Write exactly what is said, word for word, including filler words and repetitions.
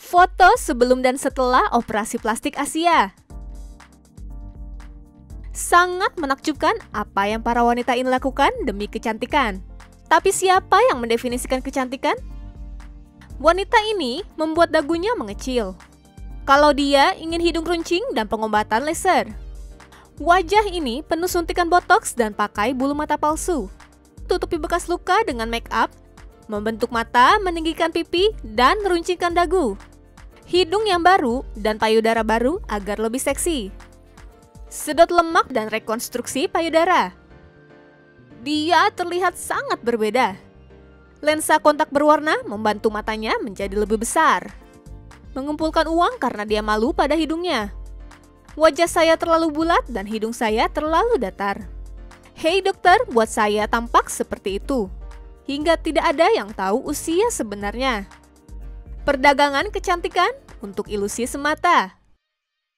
Foto sebelum dan setelah operasi plastik Asia. Sangat menakjubkan apa yang para wanita ini lakukan demi kecantikan. Tapi siapa yang mendefinisikan kecantikan? Wanita ini membuat dagunya mengecil. Kalau dia ingin hidung runcing dan pengobatan laser. Wajah ini penuh suntikan botox dan pakai bulu mata palsu. Tutupi bekas luka dengan make up, membentuk mata, meninggikan pipi, dan meruncingkan dagu. Hidung yang baru dan payudara baru agar lebih seksi. Sedot lemak dan rekonstruksi payudara. Dia terlihat sangat berbeda. Lensa kontak berwarna membantu matanya menjadi lebih besar. Mengumpulkan uang karena dia malu pada hidungnya. Wajah saya terlalu bulat dan hidung saya terlalu datar. Hei dokter, buat saya tampak seperti itu. Hingga tidak ada yang tahu usia sebenarnya. Perdagangan kecantikan untuk ilusi semata.